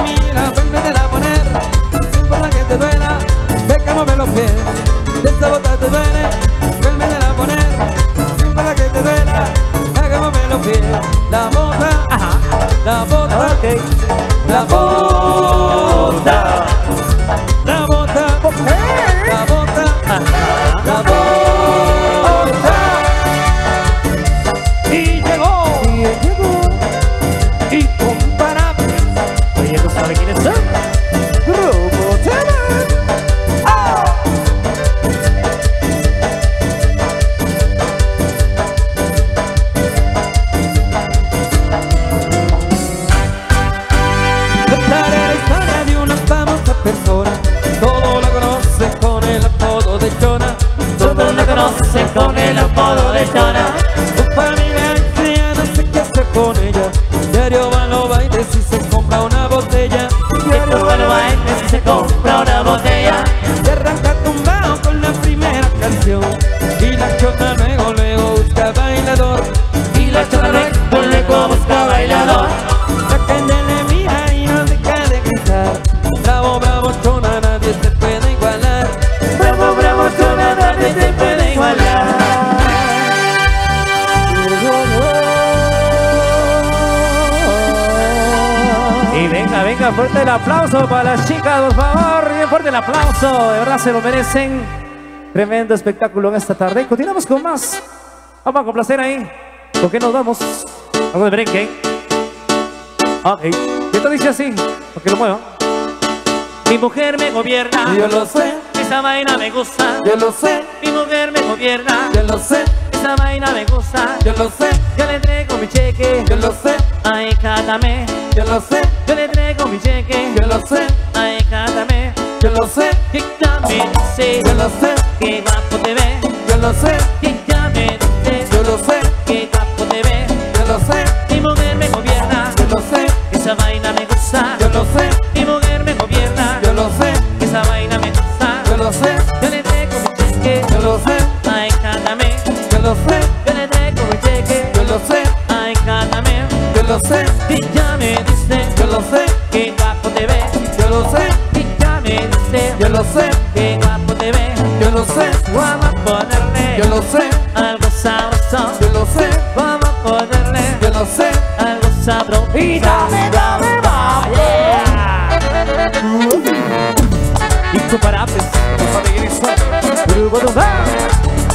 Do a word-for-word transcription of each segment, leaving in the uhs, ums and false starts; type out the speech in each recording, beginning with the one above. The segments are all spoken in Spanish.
mira, vuélvetela a poner. No importa que te duela, deja mover los pies. De esta bota te duele, vuélvetela a poner. No importa que te duela, deja mover los pies. La bota, ajá, la bota, okay. La bota, la bota, okay. La bota, ajá, la bota. Y llegó, y llegó, incomparable. Oye, ¿tú sabes quiénes son? Grupo Temer. ¡Ah! Contaré la historia de una famosa persona. Todos la conocen con el apodo de Chona. Todos la conocen con el apodo de Chona. Su familia ya no sé qué hacer con ella. Diario va a los bailes y se compra una botella. Diario va a los bailes y se compra una botella. Se arranca tumbado con la primera canción. Y la Chona luego, luego busca bailador. Y la Chona luego, luego busca bailador. La gente le mira y no deja de gritar. Bravo, bravo Chona, nadie te puede igualar. Bravo, bravo Chona, nadie te puede igualar. Y venga, venga, fuerte el aplauso para las chicas, por favor. Bien fuerte el aplauso, de verdad se lo merecen. Tremendo espectáculo en esta tarde. Continuamos con más. Vamos a complacer ahí. ¿Por qué nos vamos? Algo de merengue. Ok. Y esto dice así, porque lo muevo. Mi mujer me gobierna. Yo lo sé. Esa vaina me gusta. Yo lo sé. Mi mujer me gobierna. Yo lo sé. Esa vaina me gusta. Yo lo sé. Yo le entrego mi cheque. Yo lo sé. Ay, cátame. Yo lo sé. Yo le entrego mi cheque. Yo lo sé. Ay, cátame. Yo lo sé. Y ya me dice. Yo lo sé. Que guapo te ve. Yo lo sé. Y ya me dice. Yo lo sé. Que guapo te ve. Yo lo sé. Mi mujer me gobierna. Yo lo sé. Esa vaina me gusta. Yo lo sé. Mi mujer me gobierna. Yo lo sé. Esa vaina me gusta. Yo lo sé. Yo le entrego mi cheque. Yo lo sé. Ay, cátame. Yo lo sé. Yo le entrego mi cheque. Yo lo sé. Ay, cátame. Yo lo sé. Y ya me dice. Yo lo sé. Que guapo te ve. Yo lo sé. Y ya me dice. Yo lo sé. Que guapo te ve. Yo lo sé. Vamos a ponerle. Yo lo sé. Algo sabroso. Yo lo sé. Vamos a ponerle. Yo lo sé. Algo sabroso. Y dame, dame, dame. Incomparables. Grupo Temer.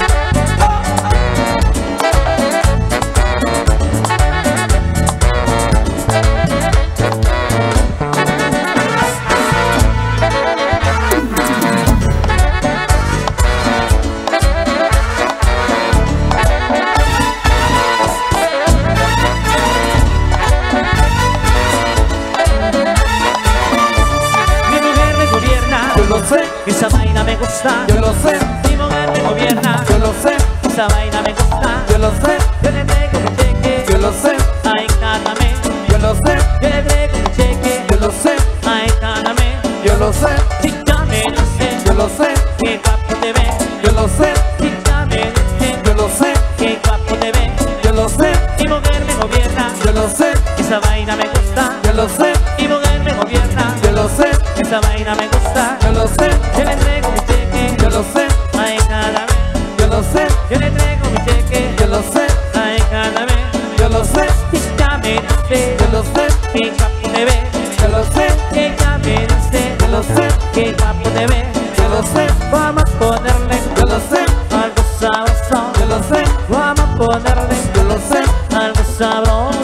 Esa vaina me gusta. Yo lo sé. Mi mujer me gobierna. Yo lo sé. Esa vaina me gusta. Yo lo sé. Yo le entrego mi cheque. Yo lo sé. Ay, cátame. Yo lo sé. Yo le entrego mi cheque. Yo lo sé. Ay, cátame. Yo lo sé. Si ya me dice. Yo lo sé. Que guapo te ve. Yo lo sé. Si ya me dice. Yo lo sé. Que guapo te ve. Yo lo sé. Mi mujer me gobierna. Yo lo sé. Esa vaina me gusta. Yo lo sé. Mi mujer me gobierna. Yo lo sé. Esa vaina me gusta. Yo lo sé. Yo le entrego mi cheque. Yo lo sé. Ay, cada vez. Yo lo sé. Yo le entrego mi cheque. Yo lo sé. Ay, cada vez. Yo lo sé. Y ya me dice. Yo lo sé. Que guapo te ve. Yo lo sé. Que ya me dice. Yo lo sé. Que guapo te ve. Yo lo sé. Vamos a ponerle. Yo lo sé. Algo sabroso. Yo lo sé. Vamos a ponerle. Yo lo sé. Algo sabroso.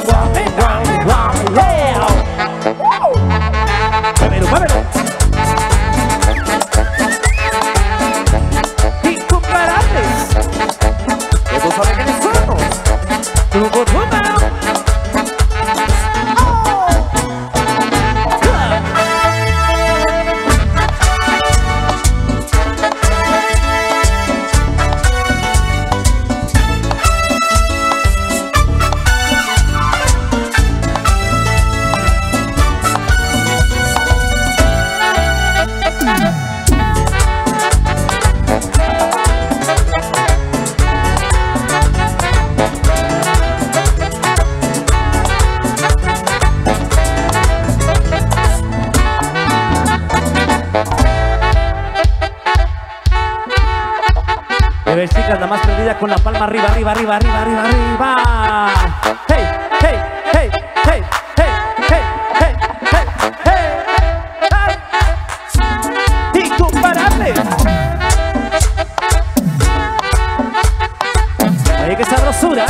Muévelo, muévelo. Incomparables. chicas, la más prendida con la palma arriba, arriba, arriba, arriba, arriba, arriba. Hey, hey, hey, hey, hey, hey, hey, hey, hey, hey. Incomparable. Oye, qué sabrosura.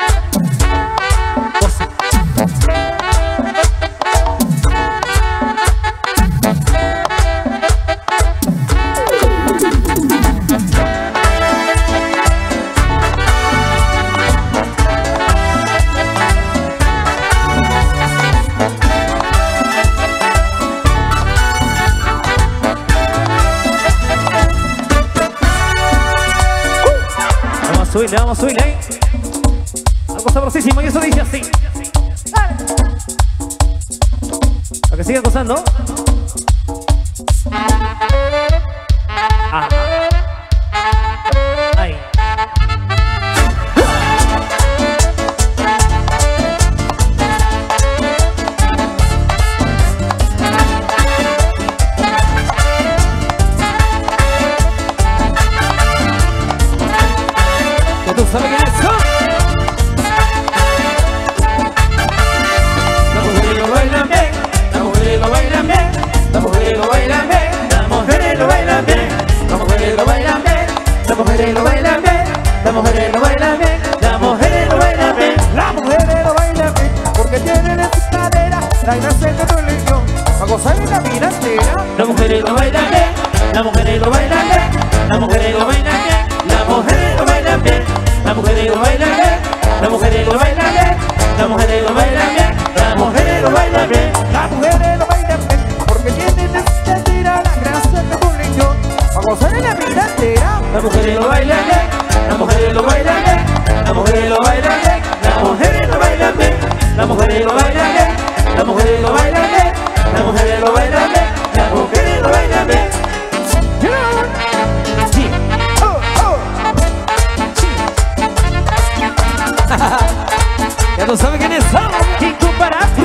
Subirle, vamos a subirle ahí. Algo sabrosísimo y eso dice así. Dale. Para que siga gozando. Ajá. Ahí. ¿Tú sabes quién es? Las mujeres lo bailan bien, las mujeres lo bailan bien, las mujeres lo bailan bien, las mujeres lo bailan bien, las mujeres lo bailan bien, las mujeres lo bailan bien, las mujeres lo bailan bien, las mujeres lo bailan bien, las mujeres lo bailan bien, porque tienen en su cadera la gracia que no le dio, a gozar en la vida entera. Las mujeres lo bailan bien, las mujeres lo bailan bien, las mujeres lo bailan bien, las mujeres lo bailan bien. Las mujeres lo bailan bien, las mujeres lo bailan bien, las mujeres lo bailan bien, las mujeres lo bailan bien, las mujeres lo bailan bien, porque tienen esta tira la gracia que tú le dio, a gozar en la vida entera. Las mujeres lo bailan bien, las mujeres lo bailan bien, las mujeres lo bailan bien, las mujeres lo bailan bien, las mujeres lo bailan bien, las mujeres lo bailan bien, las mujeres lo bailan bien, las mujeres lo bailan bien. Sí. Ya no sabe quién es. Incomparable.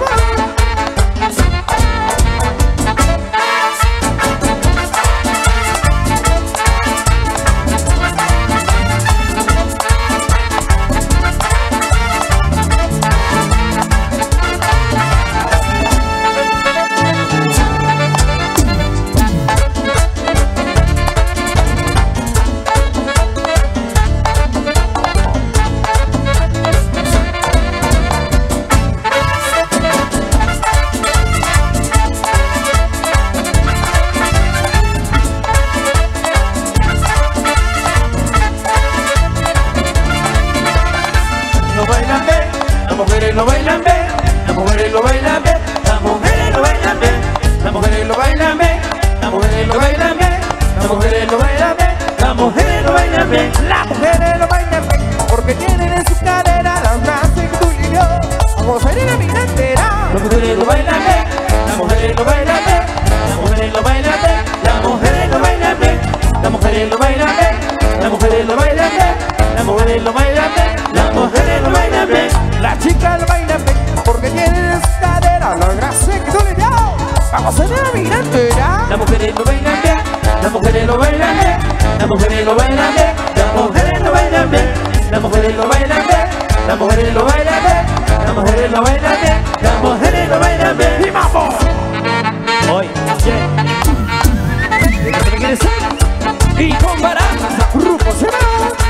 Las mujeres lo bailan bien, las mujeres lo bailan bien, las mujeres lo bailan bien, las mujeres lo bailan bien, las mujeres lo bailan bien, las mujeres lo bailan bien, las mujeres lo bailan bien, las mujeres lo bailan bien, porque tienen en su cadera la gracia que tú le dio, a gozar en la vida entera. Las mujeres lo bailan bien, las mujeres lo bailan bien, las mujeres lo bailan bien, las mujeres lo bailan bien, las mujeres lo bailan bien, las mujeres lo bailan bien, las mujeres lo bailan bien, las mujeres lo bailan bien. Las chicas lo bailan bien, porque tienen en su cadera la gracia que tú le dio, vamos a la vida entera. Las mujeres lo bailan bien, las mujeres lo bailan bien, las mujeres lo bailan bien, las mujeres lo bailan bien, las mujeres lo bailan bien, las mujeres lo bailan bien, las mujeres lo bailan bien, las mujeres lo bailan bien. ¡Y vamos! Hoy, yeah. ¿Qué quieres ser? Y comparar Grupo se va.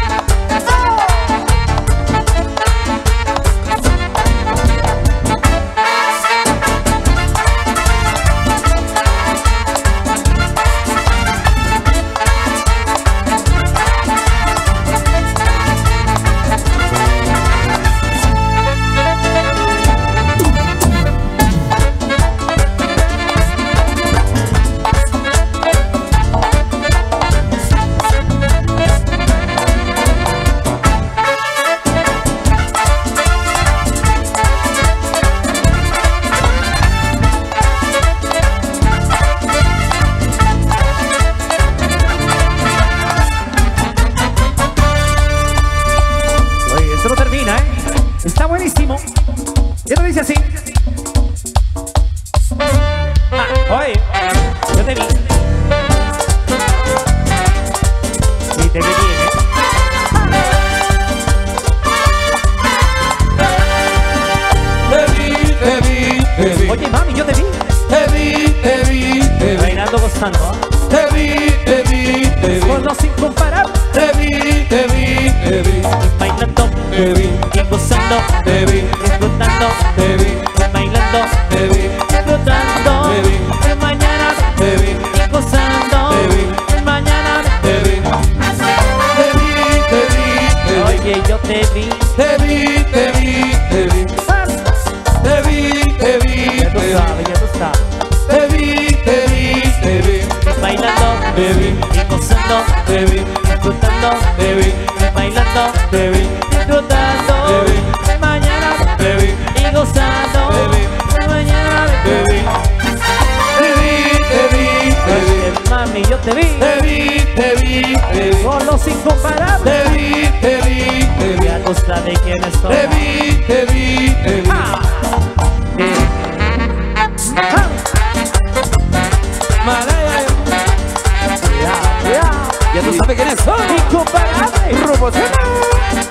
Está buenísimo. Ya lo dice así. Ah, oye, yo te vi. Sí, te vi bien, ¿eh? te vi, te vi. Bailando, gozando, ¿eh? Te vi, te vi, te vi. Con los incomparables. Te vi, te vi, te vi. Bailando, Te vi, y gozando, te vi, disfrutando, te vi, bailando, te vi, disfrutando. te vi, Mañana, te vi, y gozando. te vi, Mañana, te vi. Te vi, te vi, te vi. oye, yo te vi. Te vi, te vi, te vi. Te vi, te vi, Ya tú te vi. sabes, ya tú sabes. Te vi, te vi, te vi. Bailando, Te vi, y gozando, te vi, disfrutando, te vi, bailando, te vi, disfrutando. te vi, Mañana, te vi, y gozando. te vi, Mañana, te vi. Te vi, te vi, te vi. oye, mami, yo te vi. Te vi, te vi, te vi. Con los incomparables. Te vi, te vi, te vi. Ya tú sabes quiénes son. Te vi, te vi, te vi. Ah. Eh. Ah. Malaya, Cuidado, cuidado. ya tú sabes quiénes son. Incomparable. Rumbo Chema.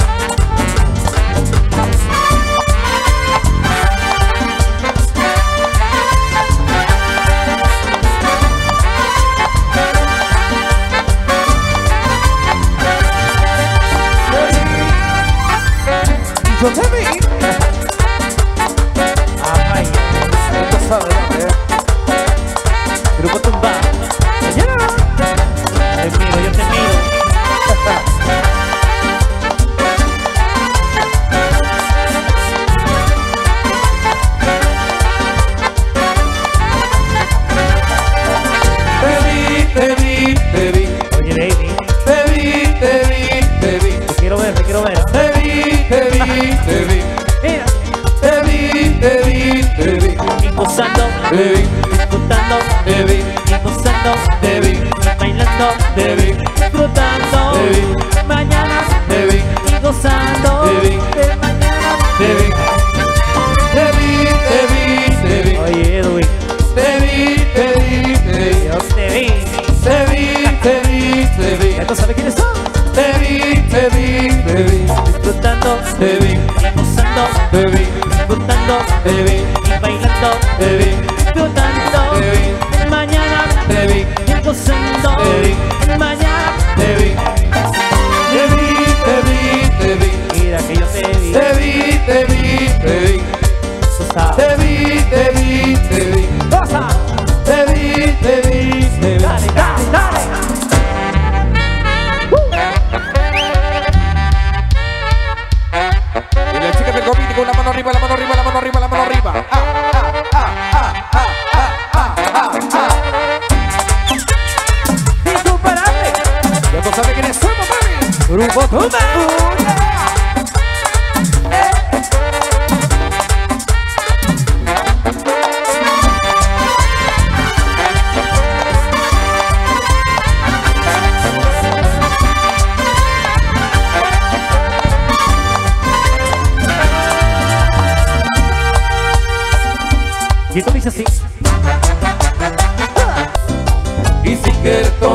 Yo te vi. Ay, Ya tú sabes, ¿no? Grupo Tumba. Mañana. Te miro, yo te miro. Te vi, te vi, te vi. Oye, baby, Te vi, te vi, te vi. te quiero ver, te quiero ver. Te vi, te vi, te vi. Mira, Te vi, te vi, te vi. y gozando, Te vi, disfrutando, te vi, y gozando, te vi, bailando, te vi, disfrutando. te vi, Mañana, te vi, y gozando. Te vi. De mañana. te vi. Te vi, te vi, te vi. Oye, Edwin, Te vi, te vi, te vi. yo te vi. Te vi, te vi, te vi. ¿Ya tú sabes quiénes son? Te vi, te vi, te vi. Disfrutando, Te vi, y gozando, te vi, disfrutando, te vi, y bailando, te vi, disfrutando. te vi, Mañana, te vi, y gozando. Te vi. Mañana, te vi. Te vi, te vi, te vi. mira que yo te vi. Te vi, te vi, te vi. Tú sabes. Te vi, te vi, te vi. Goza. Te vi, te vi, te vi. Dale, dale, dale. Y la chica del comité con la mano arriba, la mano arriba, la mano arriba, la mano arriba. Ah, ah, ah, ah, ah, ah, ah, ah, Incomparable. Ya tú sabes quiénes somos, mami. Grupo Tumba. Y esto dice así.